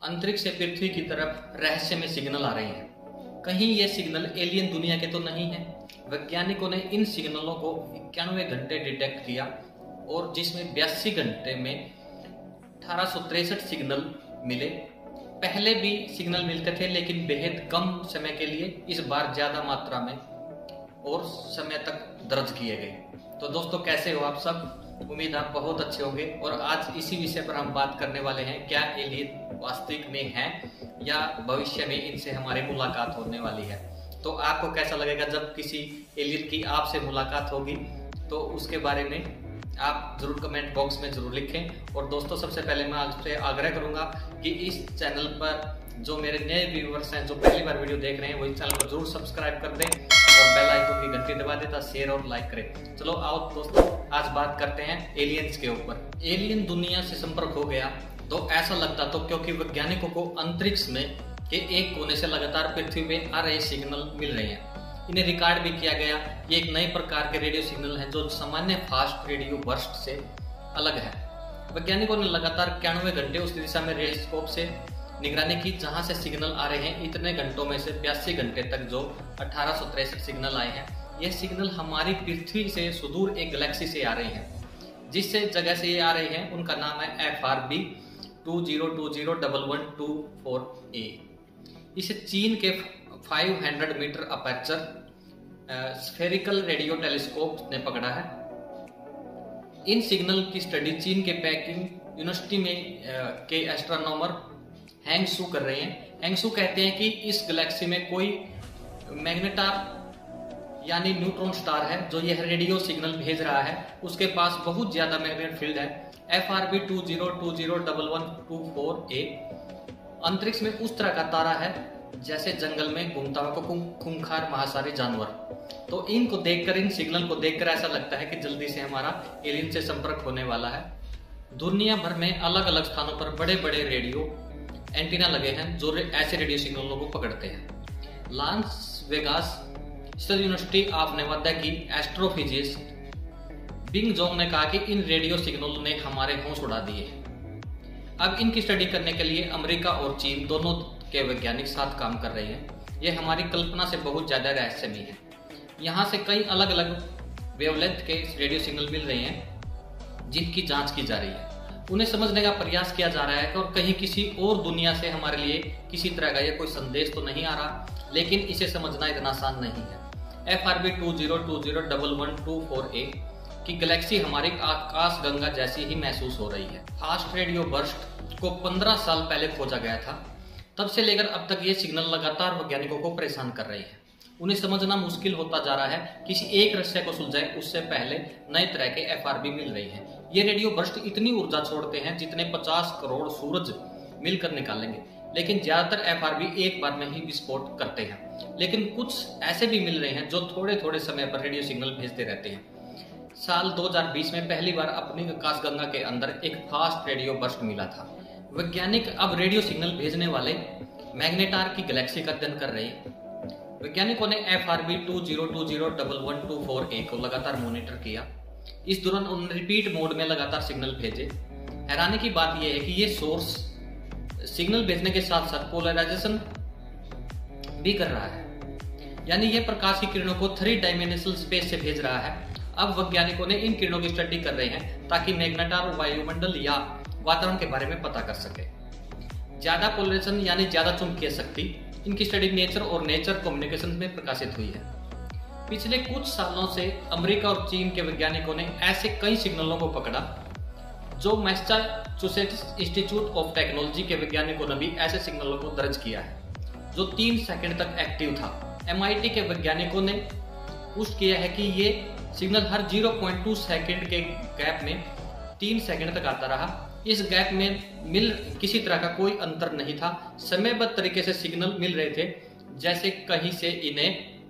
अंतरिक्ष से पृथ्वी की तरफ रहस्यमय सिग्नल आ रहे हैं। कहीं ये सिग्नल एलियन दुनिया के तो नहीं है। वैज्ञानिकों ने इन सिग्नलों को 91 घंटे डिटेक्ट किया और जिसमें 82 घंटे में 1863 सिग्नल मिले। पहले भी सिग्नल मिलते थे लेकिन बेहद कम समय के लिए, इस बार ज्यादा मात्रा में और समय तक दर्ज किए गए। तो दोस्तों कैसे हो आप सब? उम्मीद आप बहुत अच्छे होंगे। और आज इसी विषय पर हम बात करने वाले हैं, क्या एलियन वास्तविक में हैं या भविष्य में इनसे हमारी मुलाकात होने वाली है। तो आपको कैसा लगेगा जब किसी एलियन की आपसे मुलाकात होगी? तो उसके बारे में आप जरूर कमेंट बॉक्स में जरूर लिखें। और दोस्तों सबसे पहले मैं आपसे आग्रह करूंगा कि इस चैनल पर जो मेरे नए व्यूअर्स हैं, जो पहली बार वीडियो देख रहे हैं, वो इस चैनल को जरूर सब्सक्राइब कर दें और बेल आइकन की घंटी दबा दें, शेयर और लाइक करें। चलो आओ दोस्तों, आज बात करते हैं एलियंस के ऊपर। एलियन दुनिया से संपर्क हो गया तो ऐसा लगता तो क्योंकि वैज्ञानिकों को अंतरिक्ष में के एक कोने से लगातार पृथ्वी में आ रहे सिग्नल मिल रहे हैं। इन्हें रिकॉर्ड भी किया गया। ये एक नए प्रकार के रेडियो सिग्नल हैं जो सामान्य फास्ट रेडियो बर्स्ट से अलग है। वैज्ञानिकों ने लगातार 91 घंटे उस दिशा में टेलीस्कोप से निगरानी की जहां से सिग्नल आ रहे हैं। इतने घंटों में से 82 घंटे तक जो 1863 सिग्नल आए हैं, यह सिग्नल हमारी पृथ्वी से सुदूर एक गैलेक्सी से आ रहे हैं। जिससे जगह से ये आ रहे हैं उनका नाम है FRB 20201124A। इसे चीन के 500 metre aperture spherical radio telescope ने पकड़ा है। इन सिग्नल की स्टडी चीन के पेकिंग यूनिवर्सिटी में के एस्ट्रोनॉमर हैंगसू कर रहे हैं। हैंगसू कहते हैं कि इस गैलेक्सी में कोई मैग्नेटार यानी न्यूट्रॉन स्टार है जो यह रेडियो सिग्नल भेज रहा है। उसके पास बहुत ज्यादा मैग्नेटिक फील्ड है। FRB 20201124A अंतरिक्ष में उस तरह का तारा है जैसे जंगल में घूमता हुआ खूंखार महासारी जानवर। तो इनको देखकर, इन सिग्नल को देखकर ऐसा लगता है कि जल्दी से हमारा एलियन से संपर्क होने वाला है। दुनिया भर में अलग अलग स्थानों पर बड़े बड़े रेडियो एंटीना लगे हैं जो ऐसे रेडियो सिग्नलों को पकड़ते हैं। लास वेगास स्थित यूनिवर्सिटी ऑफ नेवादा की एस्ट्रोफिजिस्ट बिंग जोंग ने कहा कि इन रेडियो सिग्नलों ने हमारे होश उड़ा दिए। अब इनकी स्टडी करने के लिए अमेरिका और चीन दोनों के वैज्ञानिक साथ काम कर रहे हैं। यह हमारी कल्पना से बहुत ज्यादा रहस्यमय है। यहाँ से कई अलग अलग वेवलेंथ के रेडियो सिग्नल मिल रहे हैं जिनकी जांच की जा रही है। उन्हें समझने का प्रयास किया जा रहा है और कहीं किसी और दुनिया से हमारे लिए किसी तरह का यह कोई संदेश तो नहीं आ रहा, लेकिन इसे समझना इतना आसान नहीं है। FRB 20201124A की गैलेक्सी हमारी आकाश गंगा जैसी ही महसूस हो रही है। फास्ट रेडियो बर्स्ट को 15 साल पहले खोजा गया था। तब से लेकर अब तक ये सिग्नल लगातार वैज्ञानिकों को परेशान कर रहे हैं। उन्हें समझना मुश्किल होता जा रहा है। किसी एक रहस्य को सुलझाए उससे पहले नए तरह के FRB मिल रही हैं। ये रेडियो बर्स्ट इतनी ऊर्जा छोड़ते हैं जितने 50 करोड़ सूरज मिलकर निकालेंगे, लेकिन ज्यादातर FRB एक बार में ही विस्फोट करते हैं। लेकिन कुछ ऐसे भी मिल रहे हैं जो थोड़े थोड़े समय पर रेडियो सिग्नल भेजते रहते हैं। साल 2020 में पहली बार अपनी आकाशगंगा के अंदर एक फास्ट रेडियो बर्स्ट मिला था। वैज्ञानिक अब रेडियो सिग्नल भेजने वाले मैग्नेटार की गैलेक्सी का अध्ययन कर रहे हैं। वैज्ञानिकों ने FRB 20201124A को लगातार मॉनिटर किया। इस दौरान उन्होंने रिपीट मोड में लगातार सिग्नल भेजे। हैरानी की बात यह है कि ये सोर्स सिग्नल भेजने के साथ साथ पोलराइजेशन भी कर रहा है, यानी यह प्रकाश की किरणों को 3 डायमेंशनल स्पेस से भेज रहा है। अब वैज्ञानिकों ने इन किरणों की स्टडी कर रहे हैं ताकि मैग्नेटार वायुमंडल या वातावरण के बारे में पता कर सके। ज्यादा पोलराइजेशन यानी ज्यादा चुंबकीय शक्ति, इनकी स्टडी नेचर और नेचर कम्युनिकेशन में प्रकाशित हुई है। पिछले कुछ सालों से अमेरिका और चीन के वैज्ञानिकों ने ऐसे कई सिग्नलों को पकड़ा। जो मैसाचुसेट्स इंस्टीट्यूट ऑफ टेक्नोलॉजी के वैज्ञानिकों ने भी ऐसे सिग्नलों को दर्ज किया है जो 3 सेकंड तक एक्टिव था। MIT के वैज्ञानिकों ने पुष्टि किया है कि ये सिग्नल हर 0.2 सेकंड के गैप में 3 सेकंड तक आता रहा। इस गैप में किसी तरह का कोई अंतर नहीं था। समयबद्ध तरीके से सिग्नल मिल रहे थे, जैसे कहीं से इन्हें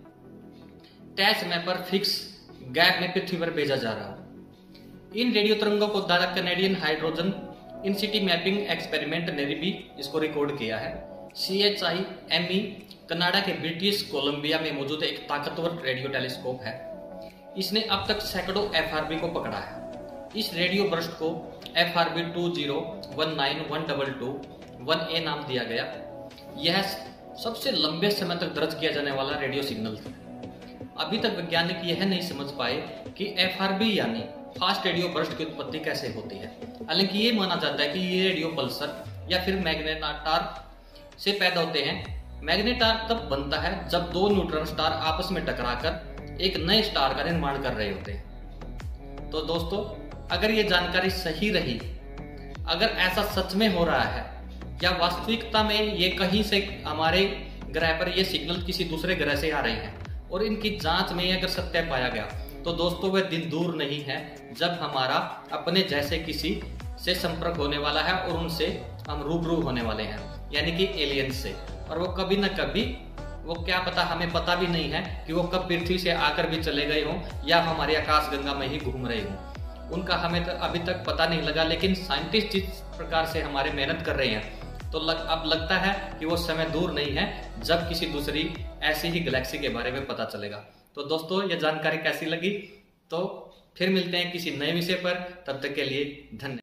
तय समय पर फिक्स गैप में पृथ्वी पर भेजा जा रहा। इन रेडियो तरंगों को द्वारा Canadian Hydrogen Intensity Mapping Experiment ने भी इसको रिकॉर्ड किया है। CHIME कनाडा के ब्रिटिश कोलंबिया में मौजूद एक ताकतवर रेडियो टेलीस्कोप है। इसने अब तक सैकड़ों FRB को पकड़ा है। इस रेडियो बर्स्ट को FRB 201912 1A नाम दिया गया। यह सबसे लंबे समय तक दर्ज किया जाने वाला रेडियो सिग्नल था। अभी तक वैज्ञानिक यह नहीं समझ पाए कि FRB यानी फास्ट रेडियो बर्स्ट की उत्पत्ति कैसे होती है। हालांकि ये माना जाता है कि ये रेडियो पल्सर या फिर मैग्नेटार से पैदा होते हैं। मैग्नेटार तब बनता है जब दो न्यूट्रॉन स्टार आपस में टकराकर एक नए स्टार का निर्माण कर रहे होते हैं। तो दोस्तों, अगर ये जानकारी सही रही, अगर ऐसा सच में हो रहा है या वास्तविकता में ये कहीं से हमारे ग्रह पर ये सिग्नल किसी दूसरे ग्रह से आ रहे हैं और इनकी जांच में अगर सत्य पाया गया, तो दोस्तों वह दिन दूर नहीं है जब हमारा अपने जैसे किसी से संपर्क होने वाला है और उनसे हम रूबरू होने वाले हैं, यानी कि एलियंस से। और वो कभी न कभी, वो क्या पता, हमें पता भी नहीं है कि वो कब पृथ्वी से आकर भी चले गए हों या हमारी आकाश गंगा में ही घूम रहे हों। उनका हमें अभी तक पता नहीं लगा, लेकिन साइंटिस्ट जिस प्रकार से हमारे मेहनत कर रहे हैं, तो अब लगता है कि वो समय दूर नहीं है जब किसी दूसरी ऐसी ही गैलेक्सी के बारे में पता चलेगा। तो दोस्तों, ये जानकारी कैसी लगी? तो फिर मिलते हैं किसी नए विषय पर। तब तक के लिए धन्यवाद।